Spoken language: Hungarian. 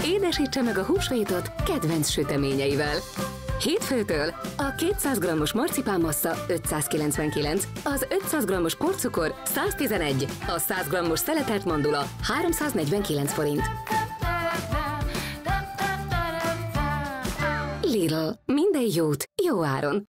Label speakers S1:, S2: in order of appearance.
S1: Édesítse meg a húsvétot kedvenc süteményeivel. Hétfőtől a 200 g-os marcipánmassza 599, az 500 g-os porcukor 111, a 100 g-os szeletelt mandula 349 forint. Lidl. Minden jót, jó áron.